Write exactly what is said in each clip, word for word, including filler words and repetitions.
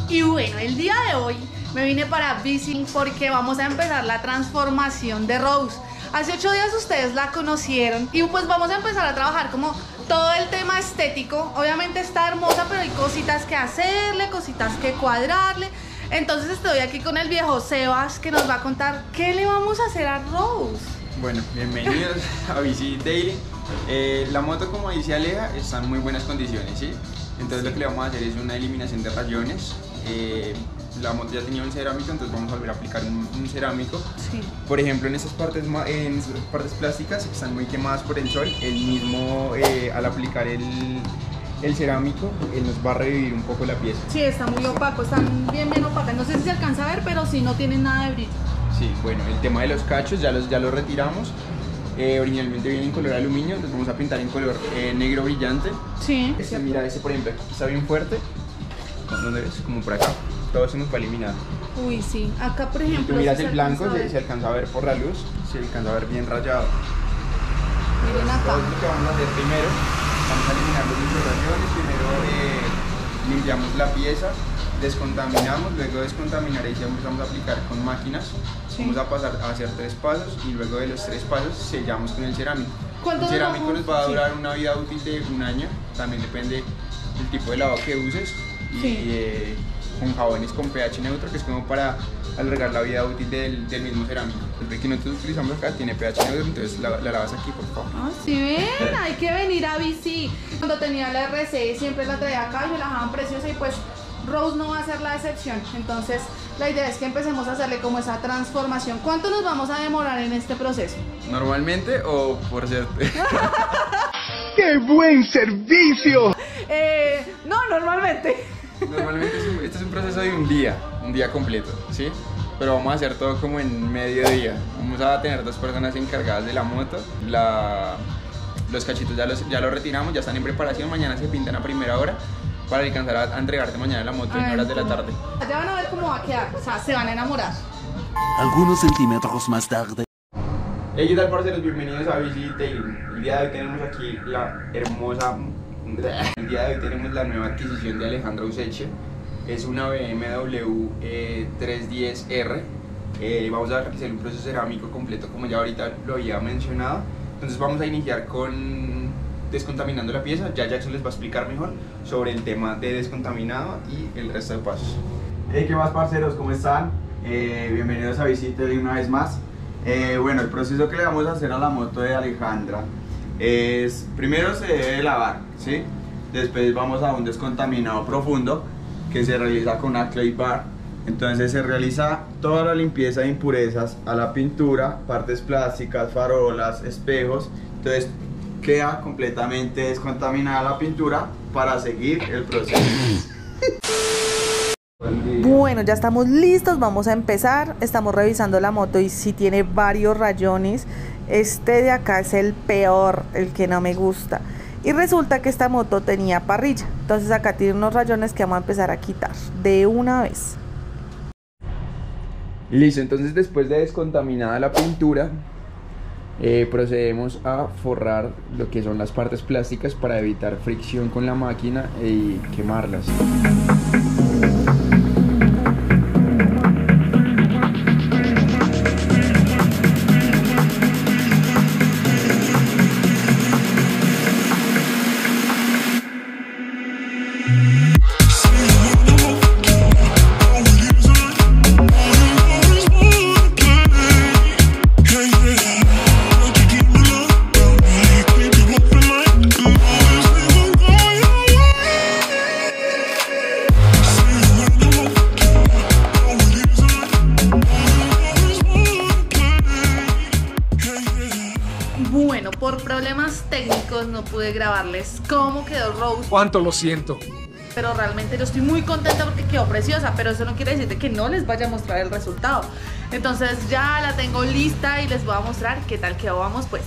Y bueno, el día de hoy me vine para Vising porque vamos a empezar la transformación de Rose. Hace ocho días ustedes la conocieron y pues vamos a empezar a trabajar como todo el tema estético. Obviamente está hermosa, pero hay cositas que hacerle, cositas que cuadrarle. Entonces estoy aquí con el viejo Sebas que nos va a contar qué le vamos a hacer a Rose. Bueno, bienvenidos a Bici Daily. Eh, la moto, como dice Aleja, está en muy buenas condiciones, ¿sí? Entonces lo que le vamos a hacer es una eliminación de rayones. Eh, la moto ya tenía un cerámico, entonces vamos a volver a aplicar un, un cerámico. Sí. Por ejemplo, en estas partes, en estas partes plásticas que están muy quemadas por el sol, el mismo, eh, al aplicar el, el cerámico, él nos va a revivir un poco la pieza. Sí, está muy opaco, están bien bien opacas. No sé si se alcanza a ver, pero sí, no tienen nada de brillo. Sí, bueno, el tema de los cachos ya los, ya los retiramos. Eh, originalmente viene en color aluminio, entonces vamos a pintar en color eh, negro brillante. Sí. Este, mira, este por ejemplo, aquí está bien fuerte. ¿Dónde ves? Como por acá. Todo se nos va a eliminar. Uy, sí. Acá, por ejemplo, si tú miras el blanco, se, se alcanza a ver por la luz, se alcanza a ver bien rayado. Miren acá. Entonces, lo que vamos a hacer primero, vamos a eliminar los rayones. Primero eh, limpiamos la pieza, descontaminamos, luego de descontaminar y ya empezamos a aplicar con máquinas. Sí. Vamos a pasar a hacer tres pasos y luego de los tres pasos sellamos con el cerámico. El cerámico nos va a durar sí. una vida útil de un año, también depende del tipo de lavado que uses. Y sí. eh, con jabones con pH neutro, que es como para alargar la vida útil del, del mismo cerámico. El que nosotros utilizamos acá tiene pH neutro, entonces la, la lavas aquí, por favor. Ah, sí ven, hay que venir a Bici. Cuando tenía la R C siempre la traía acá y me la dejaban preciosa y pues Rose no va a ser la excepción. Entonces la idea es que empecemos a hacerle como esa transformación. ¿Cuánto nos vamos a demorar en este proceso? ¿Normalmente o por cierto? ¡Qué buen servicio! Eh, no, normalmente. Normalmente es un, este es un proceso de un día, un día completo, ¿sí? Pero vamos a hacer todo como en medio día. Vamos a tener dos personas encargadas de la moto. La, los cachitos ya los, ya los retiramos, ya están en preparación. Mañana se pintan a primera hora para alcanzar a, a entregarte mañana la moto en horas de la tarde. Ya van a ver cómo va a quedar, o sea, se van a enamorar. Algunos centímetros más tarde. Hey, ¿qué tal, parceros? Bienvenidos a Bici Daily. El día de hoy tenemos aquí la hermosa... El día de hoy tenemos la nueva adquisición de Alejandra Useche. Es una B M W eh, trescientos diez R. Eh, vamos a realizar un proceso cerámico completo, como ya ahorita lo había mencionado. Entonces vamos a iniciar con descontaminando la pieza. Ya Jackson les va a explicar mejor sobre el tema de descontaminado y el resto de pasos. Hey, ¿qué más, parceros? ¿Cómo están? Eh, bienvenidos a Bici Daily una vez más. Eh, bueno, el proceso que le vamos a hacer a la moto de Alejandra es, primero se debe lavar, ¿sí? Después vamos a un descontaminado profundo que se realiza con una clay bar. Entonces se realiza toda la limpieza de impurezas a la pintura, partes plásticas, farolas, espejos. Entonces queda completamente descontaminada la pintura para seguir el proceso. Bueno, ya estamos listos, vamos a empezar. Estamos revisando la moto y si tiene varios rayones. Este de acá es el peor, el que no me gusta. Y resulta que esta moto tenía parrilla. Entonces acá tiene unos rayones que vamos a empezar a quitar de una vez. Listo, entonces después de descontaminada la pintura, eh, procedemos a forrar lo que son las partes plásticas para evitar fricción con la máquina y quemarlas. Bueno, por problemas técnicos no pude grabarles cómo quedó Rose. ¿Cuánto lo siento? Pero realmente yo estoy muy contenta porque quedó preciosa, pero eso no quiere decir de que no les vaya a mostrar el resultado. Entonces ya la tengo lista y les voy a mostrar qué tal quedó. Vamos pues.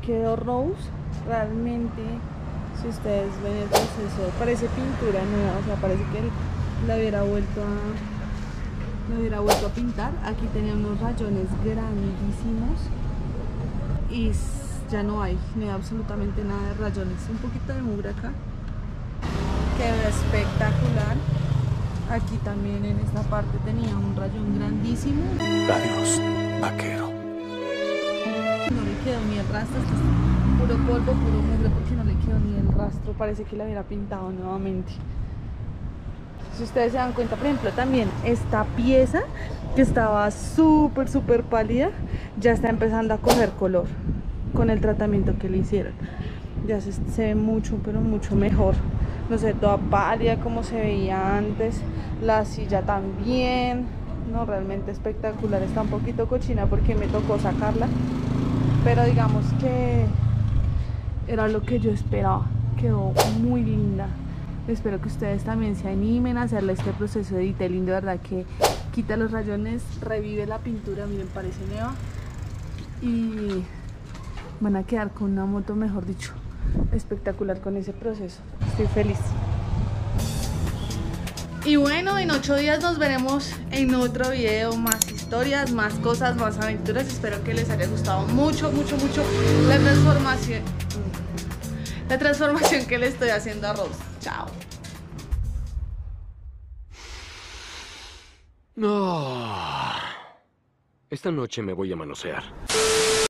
quedó Rose. Realmente, si ustedes ven el proceso, parece pintura nueva, o sea, parece que él la hubiera vuelto a, la hubiera vuelto a pintar. Aquí tenía unos rayones grandísimos y ya no hay, no hay absolutamente nada de rayones. Un poquito de mugre acá. Quedó espectacular. Aquí también en esta parte tenía un rayón grandísimo. Adiós, vaquero. No le quedó ni el rastro, esto es puro polvo, puro mugre, porque no le quedó ni el rastro. Parece que la hubiera pintado nuevamente. Si ustedes se dan cuenta, por ejemplo, también esta pieza que estaba súper, súper pálida, ya está empezando a coger color con el tratamiento que le hicieron. Ya se, se ve mucho, pero mucho mejor. No sé, toda pálida como se veía antes. La silla también. No, realmente espectacular. Está un poquito cochina porque me tocó sacarla, pero digamos que era lo que yo esperaba. Quedó muy linda. Espero que ustedes también se animen a hacerle este proceso de detailing. De verdad que quita los rayones, revive la pintura. Miren, parece nueva. Y van a quedar con una moto, mejor dicho, espectacular con ese proceso. Estoy feliz. Y bueno, en ocho días nos veremos en otro video, más historias, más cosas, más aventuras. Espero que les haya gustado mucho, mucho, mucho la transformación la transformación que le estoy haciendo a Rose. Chao. No. Esta noche me voy a manosear.